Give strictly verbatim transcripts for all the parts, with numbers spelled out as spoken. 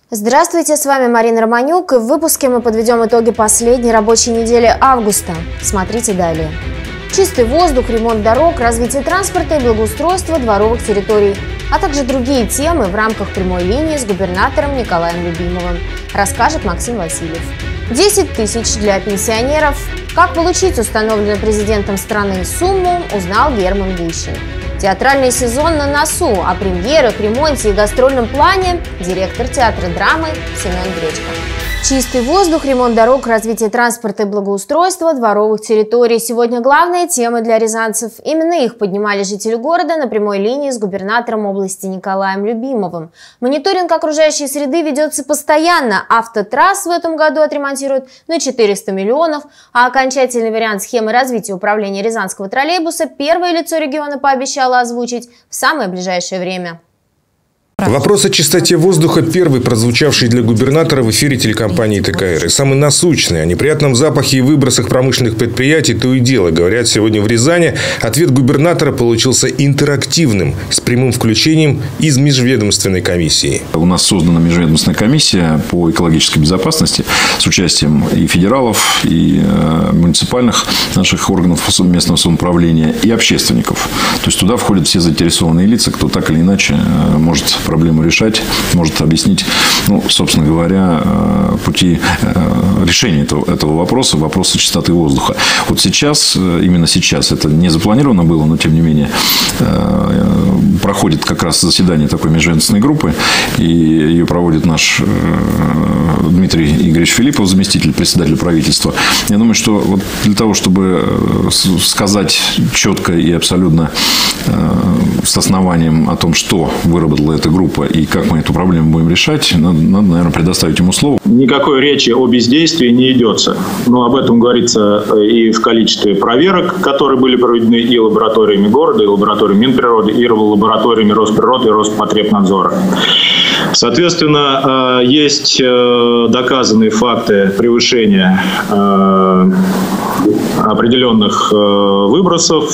Здравствуйте, с вами Марина Романюк, и в выпуске мы подведем итоги последней рабочей недели августа. Смотрите далее. Чистый воздух, ремонт дорог, развитие транспорта и благоустройство дворовых территорий, а также другие темы в рамках прямой линии с губернатором Николаем Любимовым, расскажет Максим Васильев. десять тысяч для пенсионеров. Как получить установленную президентом страны сумму, узнал Герман Гущин. Театральный сезон на носу, о премьерах, ремонте и гастрольном плане директор театра драмы Семен Гречко. Чистый воздух, ремонт дорог, развитие транспорта и благоустройство дворовых территорий. Сегодня главные темы для рязанцев. Именно их поднимали жители города на прямой линии с губернатором области Николаем Любимовым. Мониторинг окружающей среды ведется постоянно. Автотрасс в этом году отремонтируют на четыреста миллионов, а окончательный вариант схемы развития управления рязанского троллейбуса первое лицо региона пообещало озвучить в самое ближайшее время. Вопрос о чистоте воздуха первый, прозвучавший для губернатора в эфире телекомпании ТКР. И самый насущный. О неприятном запахе и выбросах промышленных предприятий то и дело. Говорят, сегодня в Рязани ответ губернатора получился интерактивным, с прямым включением из межведомственной комиссии. У нас создана межведомственная комиссия по экологической безопасности с участием и федералов, и э, муниципальных наших органов местного самоуправления, и общественников. То есть туда входят все заинтересованные лица, кто так или иначе э, может проблему решать, может объяснить, ну, собственно говоря, пути решения этого, этого вопроса, вопроса чистоты воздуха. Вот сейчас, именно сейчас, это не запланировано было, но тем не менее, проходит как раз заседание такой межведомственной группы, и ее проводит наш Дмитрий Игоревич Филиппов, заместитель председателя правительства. Я думаю, что вот для того, чтобы сказать четко и абсолютно с основанием о том, что выработала эта группа и как мы эту проблему будем решать, надо, надо, наверное, предоставить ему слово. Никакой речи о бездействии не идется. Но об этом говорится и в количестве проверок, которые были проведены и лабораториями города, и лабораториями Минприроды, и лабораториями Росприроды и Роспотребнадзора. Соответственно, есть доказанные факты превышения определенных выбросов,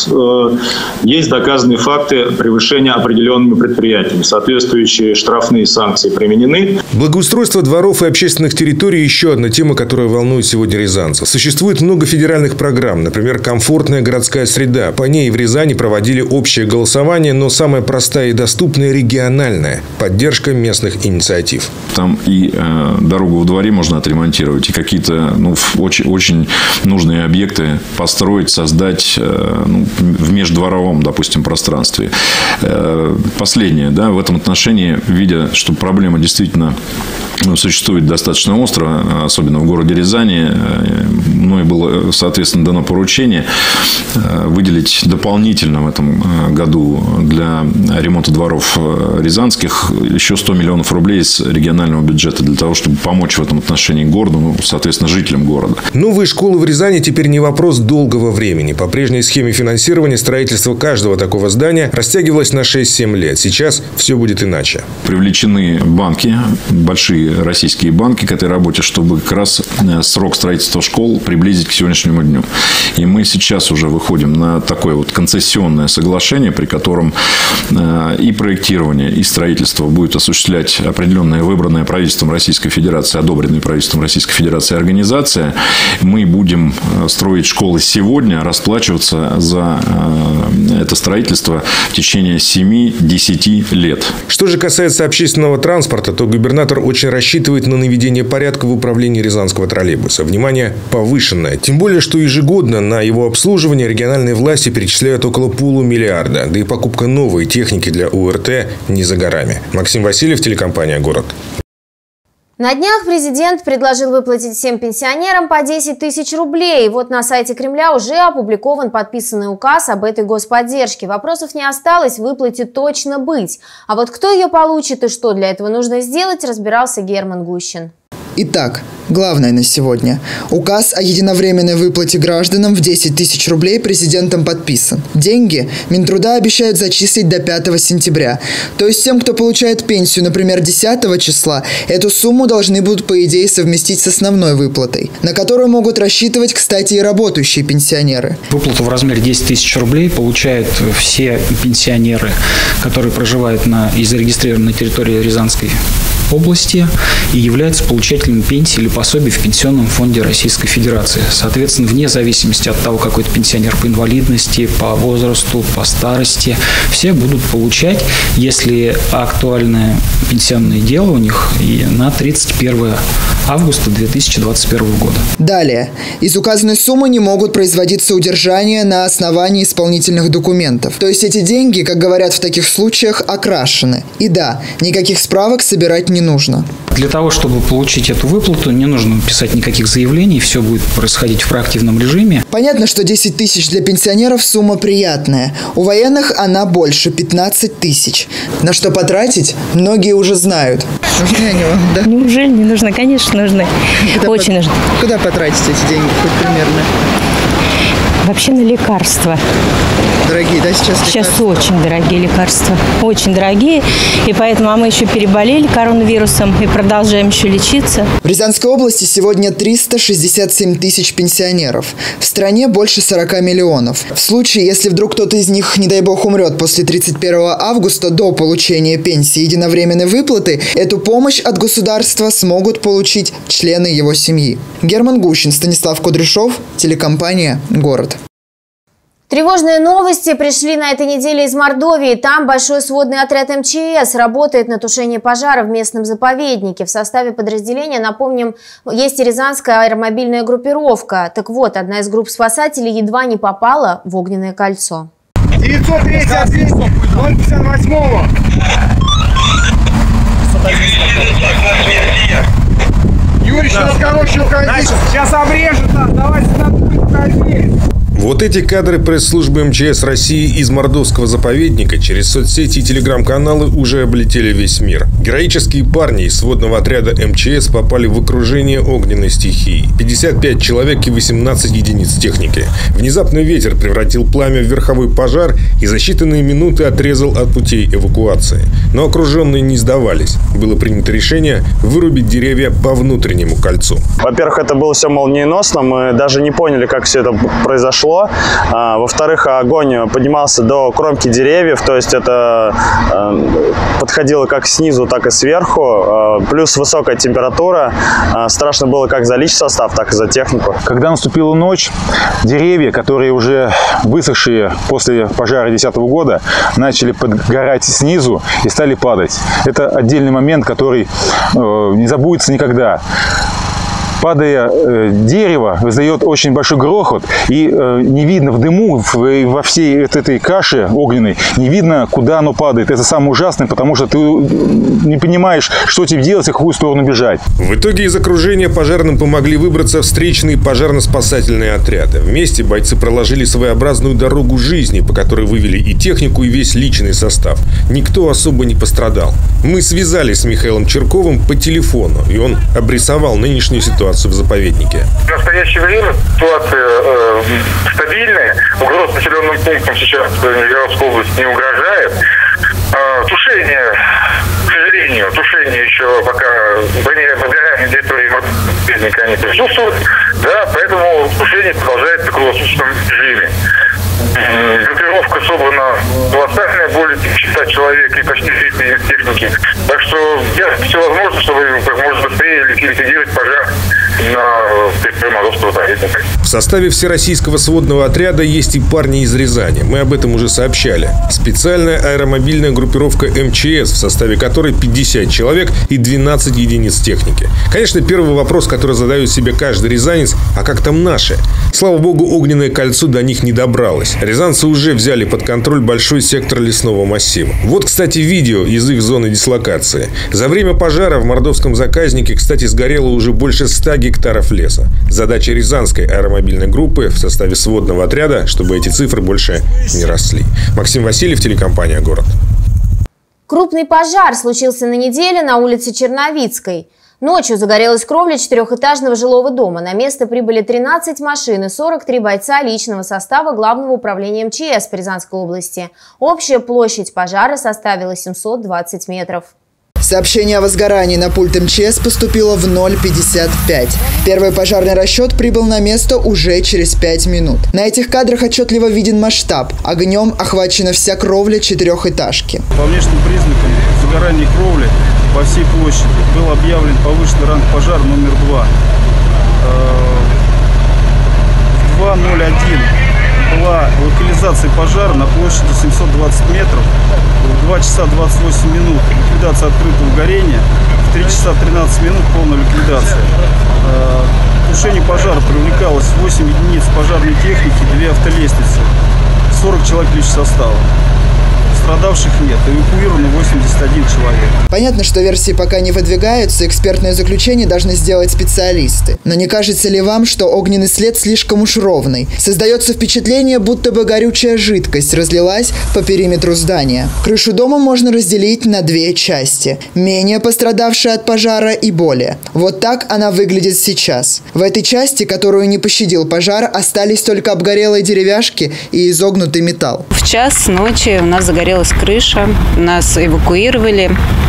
есть доказанные факты превышения определенными предприятиями. Соответствующие штрафные санкции применены. Благоустройство дворов и общественных территорий – еще одна тема, которая волнует сегодня рязанцев. Существует много федеральных программ, например, «Комфортная городская среда». По ней в Рязани проводили общее голосование, но самая простая и доступная – региональная – поддержка местных инициатив. Там и э, дорогу во дворе можно отремонтировать, и какие-то ну, очень, очень нужные объекты построить, создать э, ну, в междворовом, допустим, пространстве. Э, последнее, да, в этом отношении, видя, что проблема действительно ну, существует достаточно остро, особенно в городе Рязани, мной было, соответственно, дано поручение выделить дополнительно в этом году для ремонта дворов рязанских еще сто миллионов рублей из регионального бюджета для того, чтобы помочь в этом отношении городу, ну, соответственно, жителям города. Новые школы в Рязани теперь не вопрос долгого времени. По прежней схеме финансирования строительство каждого такого здания растягивалось на шесть-семь лет. Сейчас все будет иначе. Привлечены банки, большие российские банки к этой работе, чтобы как раз срок строительства школ приблизить к сегодняшнему дню. И мы сейчас уже выходим на такое вот концессионное соглашение, при котором и проектирование, и строительство будет осуществлять определенная выбранная правительством Российской Федерации, одобренная правительством Российской Федерации организация. Мы будем строить школы сегодня, расплачиваться за это строительство в течение семи-десяти лет. Что же касается общественного транспорта, то губернатор очень рассчитывает на наведение порядка в управлении рязанского троллейбуса. Внимание повышенное. Тем более, что ежегодно на его обслуживание региональные власти перечисляют около полумиллиарда. Да и покупка новой техники для УРТ не за горами. Максим Васильев, телекомпания «Город». На днях президент предложил выплатить всем пенсионерам по десять тысяч рублей. И вот на сайте Кремля уже опубликован подписанный указ об этой господдержке. Вопросов не осталось, выплате точно быть. А вот кто ее получит и что для этого нужно сделать, разбирался Герман Гущин. Итак, главное на сегодня. Указ о единовременной выплате гражданам в десять тысяч рублей президентом подписан. Деньги Минтруда обещают зачислить до пятого сентября. То есть тем, кто получает пенсию, например, десятого числа, эту сумму должны будут, по идее, совместить с основной выплатой, на которую могут рассчитывать, кстати, и работающие пенсионеры. Выплату в размере десять тысяч рублей получают все пенсионеры, которые проживают на и зарегистрированы на территории Рязанской области и являются получателями пенсии или пособий в Пенсионном фонде Российской Федерации. Соответственно, вне зависимости от того, какой-то пенсионер по инвалидности, по возрасту, по старости, все будут получать, если актуальное пенсионное дело у них и на тридцать первое августа две тысячи двадцать первого года. Далее. Из указанной суммы не могут производиться удержания на основании исполнительных документов. То есть эти деньги, как говорят в таких случаях, окрашены. И да, никаких справок собирать не нужно. Для того, чтобы получить эту выплату, не нужно писать никаких заявлений, все будет происходить в проактивном режиме. Понятно, что десять тысяч для пенсионеров сумма приятная. У военных она больше – пятнадцать тысяч. На что потратить, многие уже знают. Нужны они вам, да? Неужели не нужны? Конечно, нужны. Куда Очень по... нужны. Куда потратить эти деньги, хоть примерно? Вообще на лекарства. Дорогие, да, сейчас лекарства? Сейчас очень дорогие лекарства. Очень дорогие. И поэтому а мы еще переболели коронавирусом и продолжаем еще лечиться. В Рязанской области сегодня триста шестьдесят семь тысяч пенсионеров. В стране больше сорока миллионов. В случае, если вдруг кто-то из них, не дай бог, умрет после тридцать первого августа до получения пенсии и единовременной выплаты, эту помощь от государства смогут получить члены его семьи. Герман Гущин, Станислав Кудряшов, телекомпания «Город». Тревожные новости пришли на этой неделе из Мордовии. Там большой сводный отряд эм че эс работает на тушении пожара в местном заповеднике. В составе подразделения, напомним, есть и Рязанская аэромобильная группировка. Так вот, одна из групп спасателей едва не попала в огненное кольцо. девятьсот третий ответ ноль пятьдесят восьмого. Юрий, сейчас, короче, уходи. Сейчас обрежет нас. Давайте на путь проверить. Вот эти кадры пресс-службы эм че эс России из мордовского заповедника через соцсети и телеграм-каналы уже облетели весь мир. Героические парни из сводного отряда эм че эс попали в окружение огненной стихии. пятьдесят пять человек и восемнадцать единиц техники. Внезапный ветер превратил пламя в верховой пожар и за считанные минуты отрезал от путей эвакуации. Но окруженные не сдавались. Было принято решение вырубить деревья по внутреннему кольцу. Во-первых, это было все молниеносно. Мы даже не поняли, как все это произошло. А, во-вторых, огонь поднимался до кромки деревьев, то есть это э, подходило как снизу, так и сверху. Э, плюс высокая температура. Э, страшно было как за личсостав, так и за технику. Когда наступила ночь, деревья, которые уже высохшие после пожара две тысячи десятого года, начали подгорать снизу и стали падать. Это отдельный момент, который э, не забудется никогда. Падая э, дерево, издает очень большой грохот, и э, не видно в дыму, в, во всей этой каше огненной, не видно, куда оно падает. Это самое ужасное, потому что ты не понимаешь, что тебе делать и в какую сторону бежать. В итоге из окружения пожарным помогли выбраться встречные пожарно-спасательные отряды. Вместе бойцы проложили своеобразную дорогу жизни, по которой вывели и технику, и весь личный состав. Никто особо не пострадал. Мы связались с Михаилом Черковым по телефону, и он обрисовал нынешнюю ситуацию в заповеднике. В настоящее время ситуация э, стабильная. Угроз населенным пунктам сейчас в Нижегородской области не угрожает. Э, тушение, к сожалению, тушение еще пока возгорание на территории заповедника не присутствует. Да, поэтому тушение продолжается в круглосуточном режиме. Группировка собрана колоссальная, более пятисот человек и почти тридцать единиц техники. Так что делать все возможно, чтобы как можно быстрее ликвидировать пожар на территории Мордовского заповедника. В составе всероссийского сводного отряда есть и парни из Рязани. Мы об этом уже сообщали. Специальная аэромобильная группировка эм че эс, в составе которой пятьдесят человек и двенадцать единиц техники. Конечно, первый вопрос, который задает себе каждый рязанец: а как там наши? Слава богу, огненное кольцо до них не добралось. Рязанцы уже взяли под контроль большой сектор лесного массива. Вот, кстати, видео из их зоны дислокации. За время пожара в мордовском заказнике, кстати, сгорело уже больше ста гектаров леса. Задача Рязанской аэромобильной группы в составе сводного отряда, чтобы эти цифры больше не росли. Максим Васильев, телекомпания «Город». Крупный пожар случился на неделе на улице Черновицкой. Ночью загорелась кровля четырехэтажного жилого дома. На место прибыли тринадцать машин и сорок три бойца личного состава Главного управления эм че эс по Рязанской области. Общая площадь пожара составила семьсот двадцать метров. Сообщение о возгорании на пульт эм че эс поступило в ноль пятьдесят пять. Первый пожарный расчет прибыл на место уже через пять минут. На этих кадрах отчетливо виден масштаб. Огнем охвачена вся кровля четырехэтажки. По внешним признакам загорания кровли по всей площади был объявлен повышенный ранг пожара номер два. В два ноль один была локализация пожара на площади семьсот двадцать метров. В два часа двадцать восемь минут ликвидация открытого горения. В три часа тринадцать минут полная ликвидация. К тушению пожара привлекалось восемь единиц пожарной техники, две автолестницы, сорок человек личного состава. Пострадавших нет, эвакуировано восемьдесят один человек. Понятно, что версии пока не выдвигаются, экспертное заключение должны сделать специалисты. Но не кажется ли вам, что огненный след слишком уж ровный? Создается впечатление, будто бы горючая жидкость разлилась по периметру здания. Крышу дома можно разделить на две части. Менее пострадавшая от пожара и более. Вот так она выглядит сейчас. В этой части, которую не пощадил пожар, остались только обгорелые деревяшки и изогнутый металл. В час ночи у нас загорелась крыша, нас эвакуировали,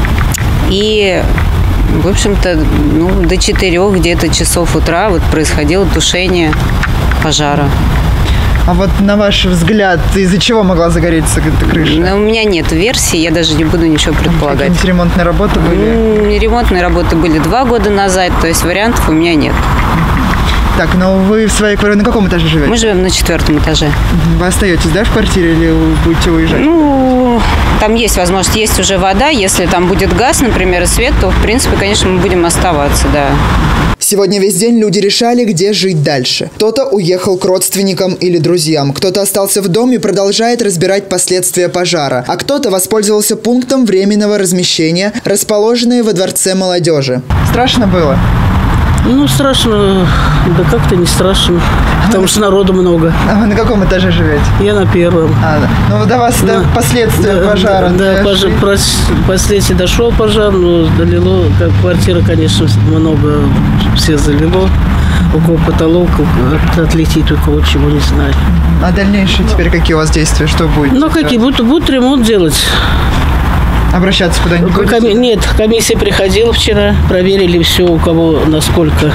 и, в общем-то, ну, до четырех где-то часов утра вот происходило тушение пожара. А вот на ваш взгляд, из-за чего могла загореться эта крыша? Но у меня нет версии, я даже не буду ничего предполагать. Какие-нибудь ремонтные работы были? Ремонтные работы были два года назад, то есть вариантов у меня нет. Так, но вы в своей квартире на каком этаже живете? Мы живем на четвертом этаже. Вы остаетесь, да, в квартире или вы будете уезжать? Ну, там есть возможность, есть уже вода. Если там будет газ, например, и свет, то, в принципе, конечно, мы будем оставаться, да. Сегодня весь день люди решали, где жить дальше. Кто-то уехал к родственникам или друзьям, кто-то остался в доме и продолжает разбирать последствия пожара, а кто-то воспользовался пунктом временного размещения, расположенным во Дворце молодежи. Страшно было? Ну, страшно, да как-то не страшно, потому что народу много. А вы на каком этаже живете? Я на первом. А, да. Ну, до вас да, последствия да, пожара. Да, да пожар, последствия дошел пожар, но долило, как квартира, конечно, много все залило. Около потолка отлетит, у кого чего не знаю. А дальнейшие теперь какие у вас действия, что будет? Ну, какие, будут, будут ремонт делать. Обращаться куда-нибудь? Коми... Нет, комиссия приходила вчера, проверили все, у кого насколько,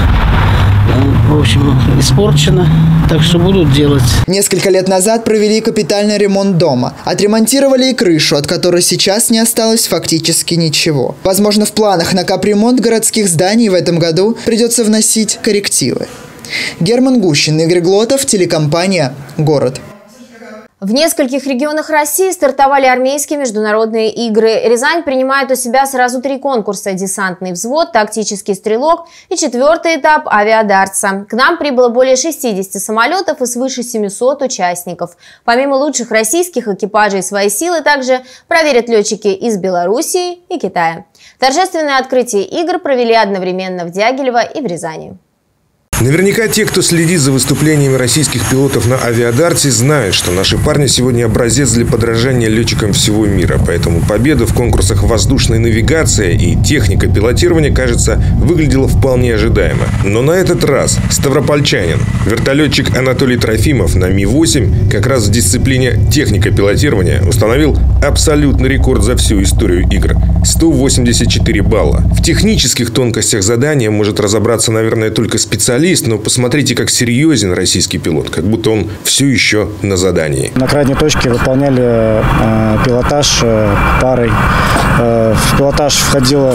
в общем, испорчено, так что будут делать. Несколько лет назад провели капитальный ремонт дома. Отремонтировали и крышу, от которой сейчас не осталось фактически ничего. Возможно, в планах на капремонт городских зданий в этом году придется вносить коррективы. Герман Гущин, Игорь Глотов, телекомпания «Город». В нескольких регионах России стартовали армейские международные игры. Рязань принимает у себя сразу три конкурса: десантный взвод, тактический стрелок и четвертый этап авиадарца. К нам прибыло более шестидесяти самолетов и свыше семисот участников. Помимо лучших российских экипажей, свои силы также проверят летчики из Белоруссии и Китая. Торжественное открытие игр провели одновременно в Дягилево и в Рязани. Наверняка те, кто следит за выступлениями российских пилотов на авиадарте, знают, что наши парни сегодня образец для подражания летчикам всего мира. Поэтому победа в конкурсах воздушной навигации и техника пилотирования, кажется, выглядела вполне ожидаемо. Но на этот раз ставропольчанин, вертолетчик Анатолий Трофимов на Ми восемь, как раз в дисциплине техника пилотирования установил абсолютный рекорд за всю историю игр – сто восемьдесят четыре балла. В технических тонкостях задания может разобраться, наверное, только специалист, но посмотрите, как серьезен российский пилот, как будто он все еще на задании. На крайней точке выполняли э, пилотаж э, парой. Э, в пилотаж входило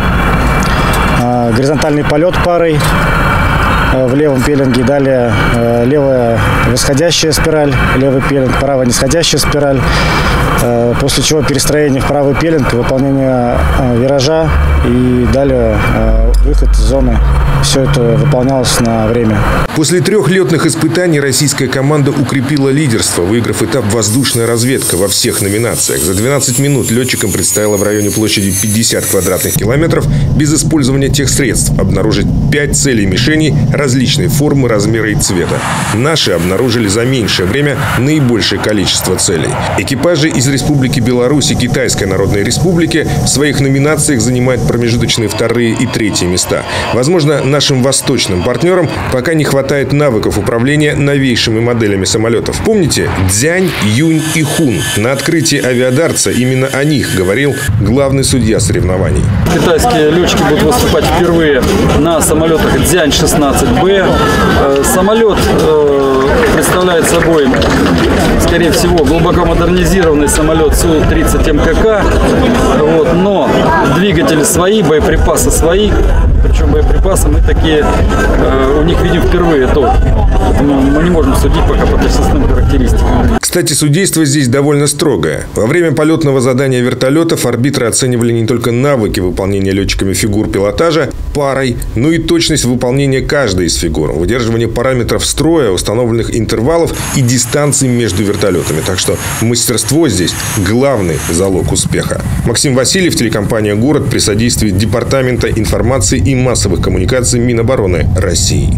э, горизонтальный полет парой э, в левом пеленге, далее э, левая восходящая спираль, левый пеленг, правая нисходящая спираль. Э, после чего перестроение в правый пеленг, выполнение э, виража и далее э, выход из зоны. Все это выполнялось на время. После трех летных испытаний российская команда укрепила лидерство, выиграв этап «Воздушная разведка» во всех номинациях. За двенадцать минут летчикам предстояло в районе площади пятьдесят квадратных километров без использования тех средств обнаружить пять целей мишеней различной формы, размера и цвета. Наши обнаружили за меньшее время наибольшее количество целей. Экипажи из Республики Беларусь и Китайской Народной Республики в своих номинациях занимают промежуточные вторые и третьи места. Возможно, нашим восточным партнерам пока не хватает навыков управления новейшими моделями самолетов. Помните Дзянь, Юнь и Хун? На открытии авиадарца именно о них говорил главный судья соревнований. Китайские летчики будут выступать впервые на самолетах Дзянь шестнадцать бэ. Самолет представляет собой, скорее всего, глубоко модернизированный самолет Су тридцать эм ка ка. Вот, но двигатели свои, боеприпасы свои. Причем боеприпасы мы такие э, у них видим впервые тоже. Поэтому мы не можем судить пока по точностным характеристикам. Кстати, судейство здесь довольно строгое. Во время полетного задания вертолетов арбитры оценивали не только навыки выполнения летчиками фигур пилотажа парой, но и точность выполнения каждой из фигур, выдерживание параметров строя, установленных интервалов и дистанций между вертолетами. Так что мастерство здесь главный залог успеха. Максим Васильев, телекомпания «Город» при содействии Департамента информации и массовых коммуникаций Минобороны России.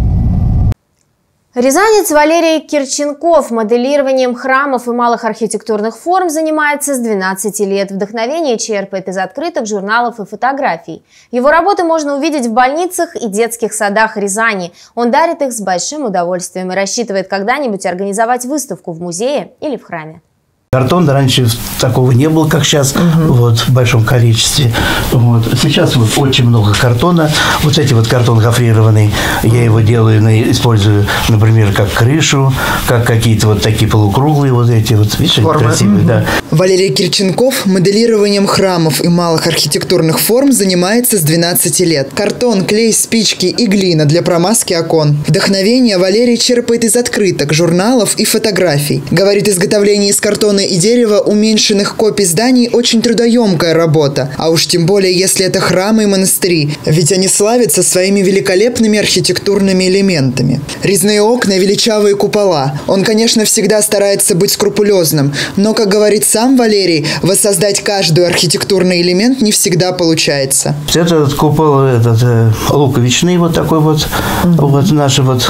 Рязанец Валерий Кирченков моделированием храмов и малых архитектурных форм занимается с двенадцати лет. Вдохновение черпает из открыток, журналов и фотографий. Его работы можно увидеть в больницах и детских садах Рязани. Он дарит их с большим удовольствием и рассчитывает когда-нибудь организовать выставку в музее или в храме. Картон раньше такого не было, как сейчас, угу. вот, в большом количестве. Вот. Сейчас вот очень много картона. Вот эти вот картон гофрированный, я его делаю, использую, например, как крышу, как какие-то вот такие полукруглые вот эти вот, видишь, они красивые, угу. да. Валерий Кирченков моделированием храмов и малых архитектурных форм занимается с двенадцати лет. Картон, клей, спички и глина для промазки окон. Вдохновение Валерий черпает из открыток, журналов и фотографий. Говорит, изготовление из картона и дерева уменьшенных копий зданий очень трудоемкая работа, а уж тем более, если это храмы и монастыри, ведь они славятся своими великолепными архитектурными элементами. Резные окна, величавые купола. Он, конечно, всегда старается быть скрупулезным, но, как говорит сам Валерий, воссоздать каждый архитектурный элемент не всегда получается. Этот купол, этот э, луковичный вот такой вот, mm-hmm. вот наши вот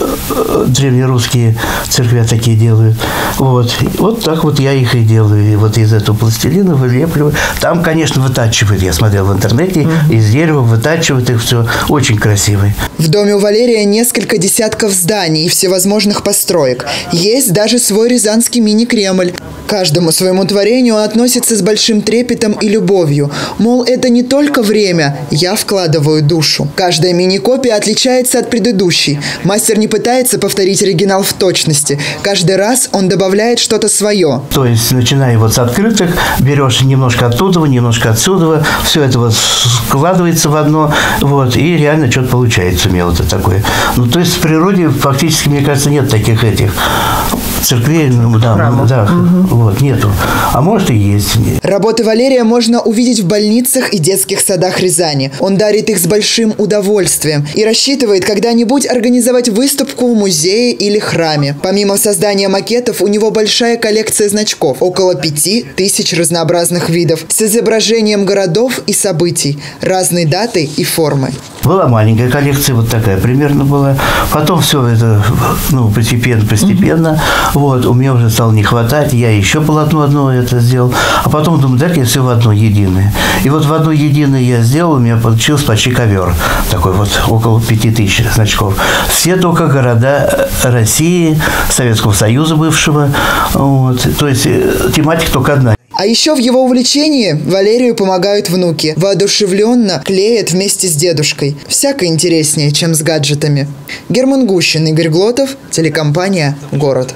э, древнерусские церкви такие делают. Вот, вот так вот я их и делаю. И вот из этого пластилина вылепливаю. Там, конечно, вытачивают. Я смотрел в интернете. Mm-hmm. Из дерева вытачивают их все. Очень красивые. В доме у Валерия несколько десятков зданий и всевозможных построек. Есть даже свой рязанский мини-Кремль. К каждому своему творению он относится с большим трепетом и любовью. Мол, это не только время, я вкладываю душу. Каждая мини-копия отличается от предыдущей. Мастер не пытается повторить оригинал в точности. Каждый раз он добавляет что-то свое. То есть, начиная вот с открыток, берешь немножко оттуда, немножко отсюда, все это вот складывается в одно, вот, и реально что-то получается у меня вот это такое. Ну, то есть, в природе фактически, мне кажется, нет таких этих церквей, ну, да, да, угу. вот, нету. А может и есть. Работы Валерия можно увидеть в больницах и детских садах Рязани. Он дарит их с большим удовольствием и рассчитывает когда-нибудь организовать выставку в музее или храме. Помимо создания макетов, у него большая коллекция значков, около пяти тысяч разнообразных видов, с изображением городов и событий, разной даты и формы. Была маленькая коллекция, вот такая примерно была. Потом все это, ну, постепенно, постепенно. Вот, у меня уже стало не хватать, я еще полотно одно это сделал. А потом думаю, так я все в одно единое. И вот в одно единое я сделал, у меня получился почти ковер. Такой вот, около пяти тысяч значков. Все только города России, Советского Союза бывшего. Вот, то есть тематика только одна. А еще в его увлечении Валерию помогают внуки. Воодушевленно клеят вместе с дедушкой. Всяко интереснее, чем с гаджетами. Герман Гущин, Игорь Глотов, телекомпания «Город».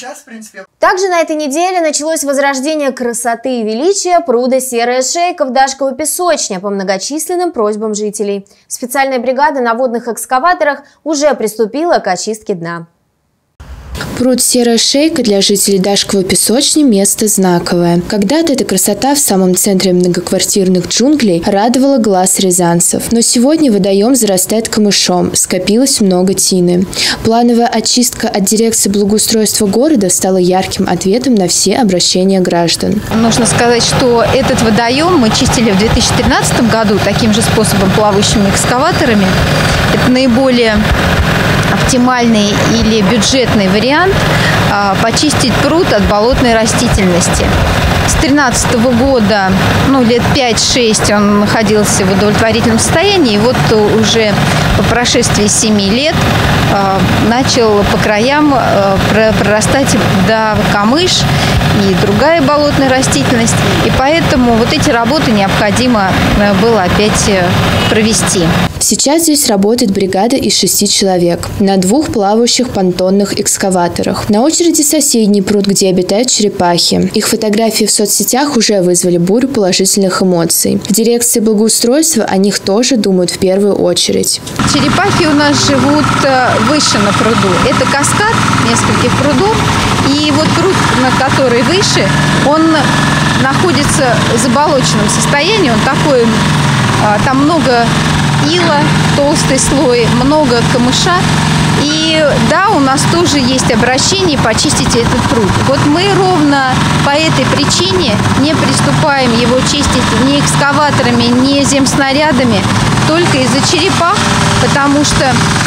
Также на этой неделе началось возрождение красоты и величия пруда Серая Шейка в Дашковой песочне по многочисленным просьбам жителей. Специальная бригада на водных экскаваторах уже приступила к очистке дна. Пруд «Серая шейка» для жителей Дашковой песочни – место знаковое. Когда-то эта красота в самом центре многоквартирных джунглей радовала глаз рязанцев. Но сегодня водоем зарастает камышом, скопилось много тины. Плановая очистка от дирекции благоустройства города стала ярким ответом на все обращения граждан. Нужно сказать, что этот водоем мы чистили в две тысячи тринадцатом году таким же способом, плавающими экскаваторами. Это наиболее оптимальный или бюджетный вариант а, почистить пруд от болотной растительности. С две тысячи тринадцатого года, ну, лет пять-шесть он находился в удовлетворительном состоянии, и вот уже по прошествии семи лет а, начал по краям а, прорастать да, камыш и другая болотная растительность, и поэтому вот эти работы необходимо было опять провести. Сейчас здесь работает бригада из шести человек на двух плавающих понтонных экскаваторах. На очереди соседний пруд, где обитают черепахи. Их фотографии в соцсетях уже вызвали бурю положительных эмоций. В дирекции благоустройства о них тоже думают в первую очередь. Черепахи у нас живут выше на пруду. Это каскад нескольких прудов. И вот пруд, на который выше, он находится в заболоченном состоянии. Он такой, там много ила, толстый слой, много камыша. И да, у нас тоже есть обращение почистить этот пруд. Вот мы ровно по этой причине не приступаем его чистить ни экскаваторами, ни земснарядами, только из-за черепах, потому что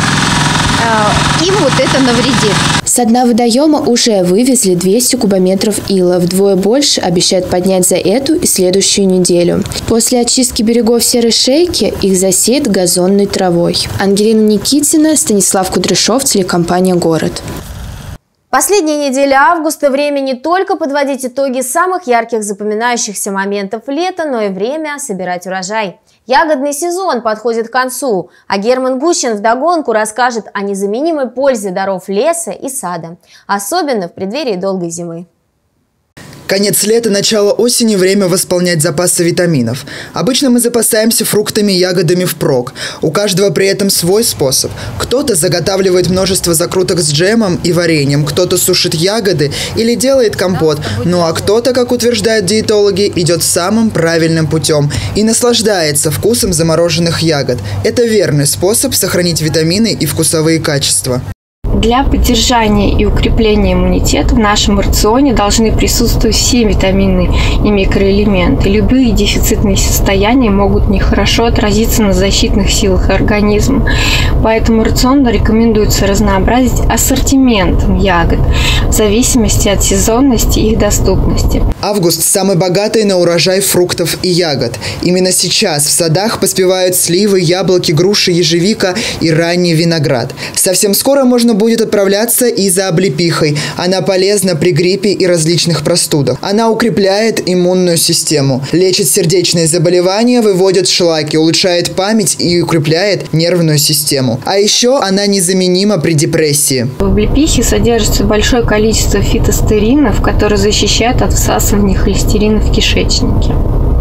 э, им вот это навредит. Со дна водоема уже вывезли двести кубометров ила. Вдвое больше обещают поднять за эту и следующую неделю. После очистки берегов Серой шейки их засеют газонной травой. Ангелина Никитина, Станислав Кудряшов, телекомпания «Город». Последняя неделя августа – время не только подводить итоги самых ярких запоминающихся моментов лета, но и время собирать урожай. Ягодный сезон подходит к концу, а Герман Гущин вдогонку расскажет о незаменимой пользе даров леса и сада, особенно в преддверии долгой зимы. Конец лета, начало осени – время восполнять запасы витаминов. Обычно мы запасаемся фруктами и ягодами впрок. У каждого при этом свой способ. Кто-то заготавливает множество закруток с джемом и вареньем, кто-то сушит ягоды или делает компот. Ну а кто-то, как утверждают диетологи, идет самым правильным путем и наслаждается вкусом замороженных ягод. Это верный способ сохранить витамины и вкусовые качества. Для поддержания и укрепления иммунитета в нашем рационе должны присутствовать все витамины и микроэлементы. Любые дефицитные состояния могут нехорошо отразиться на защитных силах организма. Поэтому рацион рекомендуется разнообразить ассортиментом ягод в зависимости от сезонности и их доступности. Август – самый богатый на урожай фруктов и ягод. Именно сейчас в садах поспевают сливы, яблоки, груши, ежевика и ранний виноград. Совсем скоро можно будет отправляться и за облепихой. Она полезна при гриппе и различных простудах. Она укрепляет иммунную систему, лечит сердечные заболевания, выводит шлаки, улучшает память и укрепляет нервную систему. А еще она незаменима при депрессии. В облепихе содержится большое количество фитостеринов, которые защищают от всасывания холестерина в кишечнике.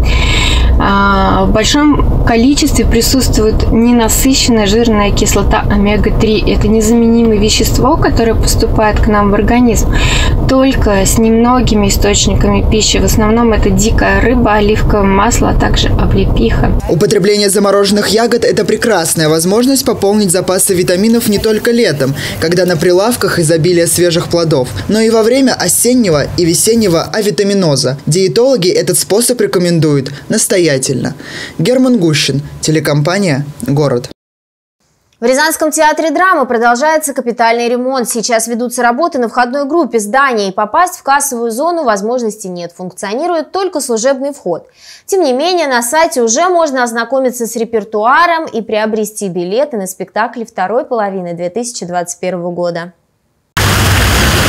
В большом количестве присутствует ненасыщенная жирная кислота омега три. Это незаменимое вещество, которое поступает к нам в организм только с немногими источниками пищи. В основном это дикая рыба, оливковое масло, а также облепиха. Употребление замороженных ягод – это прекрасная возможность пополнить запасы витаминов не только летом, когда на прилавках изобилие свежих плодов, но и во время осеннего и весеннего авитаминоза. Диетологи этот способ рекомендуют настоятельно. Герман Гущин, телекомпания «Город». В Рязанском театре драмы продолжается капитальный ремонт. Сейчас ведутся работы на входной группе здания, и попасть в кассовую зону возможности нет. Функционирует только служебный вход. Тем не менее, на сайте уже можно ознакомиться с репертуаром и приобрести билеты на спектакли второй половины две тысячи двадцать первого года.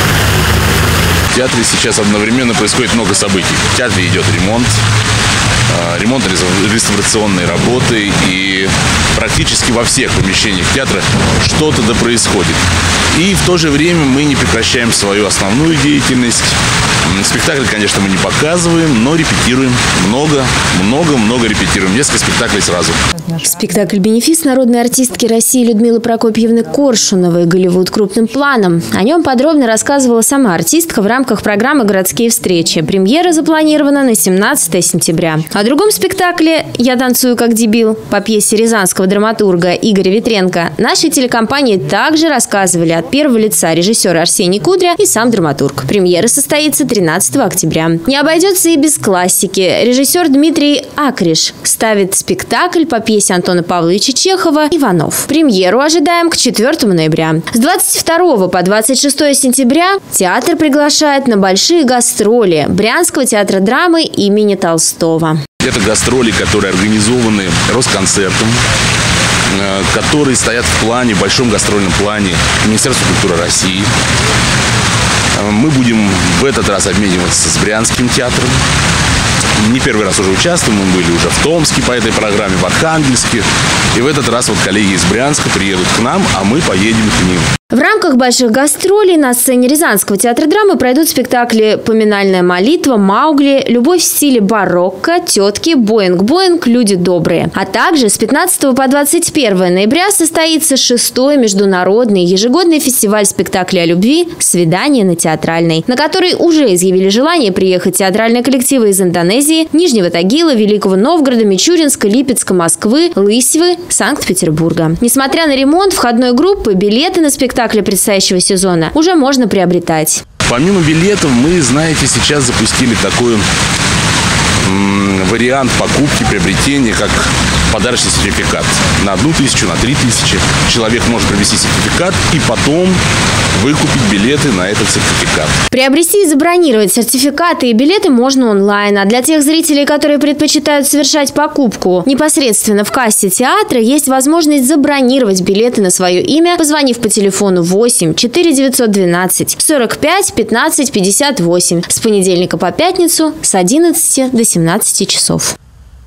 В театре сейчас одновременно происходит много событий. В театре идет ремонт, ремонтно-реставрационные работы, и практически во всех помещениях театра что-то да происходит. И в то же время мы не прекращаем свою основную деятельность. Спектакль, конечно, мы не показываем, но репетируем. Много, много, много репетируем. Несколько спектаклей сразу. Спектакль «Бенефис» народной артистки России Людмилы Прокопьевны Коршуновой «Голливуд крупным планом». О нем подробно рассказывала сама артистка в рамках программы «Городские встречи». Премьера запланирована на семнадцатое сентября. О другом спектакле «Я танцую как дебил» по пьесе рязанского драматурга Игоря Ветренко нашей телекомпании также рассказывали от первого лица режиссер Арсений Кудря и сам драматург. Премьера состоится тринадцатого октября. Не обойдется и без классики. Режиссер Дмитрий Акриш ставит спектакль по пьесе Антона Павловича Чехова «Иванов». Премьеру ожидаем к четвёртому ноября. С двадцать второго по двадцать шестое сентября театр приглашает на большие гастроли Брянского театра драмы имени Толстого. Это гастроли, которые организованы Росконцертом, которые стоят в плане, в большом гастрольном плане Министерства культуры России. Мы будем в этот раз обмениваться с Брянским театром. Не первый раз уже участвуем, мы были уже в Томске по этой программе, в Архангельске. И в этот раз вот коллеги из Брянска приедут к нам, а мы поедем к ним. В рамках больших гастролей на сцене Рязанского театра драмы пройдут спектакли «Поминальная молитва», «Маугли», «Любовь в стиле барокко», «Тетки», «Боинг-Боинг», «Люди добрые». А также с пятнадцатого по двадцать первое ноября состоится шестой международный ежегодный фестиваль спектаклей о любви «Свидание на театральной», на который уже изъявили желание приехать театральные коллективы из Индонезии, Нижнего Тагила, Великого Новгорода, Мичуринска, Липецка, Москвы, Лысьвы, Санкт-Петербурга. Несмотря на ремонт входной группы, билеты на спектакль спектакля предстоящего сезона уже можно приобретать. Помимо билетов, мы, знаете, сейчас запустили такой м, вариант покупки, приобретения, как подарочный сертификат. На одну тысячу, на три тысячи человек может приобрести сертификат и потом выкупить билеты на этот сертификат. Приобрести и забронировать сертификаты и билеты можно онлайн. А для тех зрителей, которые предпочитают совершать покупку непосредственно в кассе театра, есть возможность забронировать билеты на свое имя, позвонив по телефону восемь четыре девятьсот двенадцать сорок пять пятнадцать пятьдесят восемь с понедельника по пятницу с одиннадцати до семнадцати часов.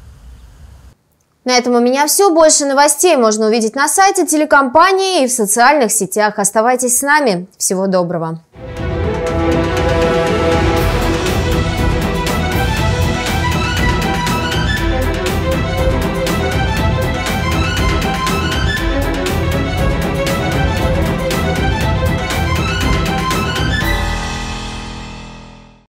На этом у меня все. Больше новостей можно увидеть на сайте телекомпании и в социальных сетях. Оставайтесь с нами. Всего доброго.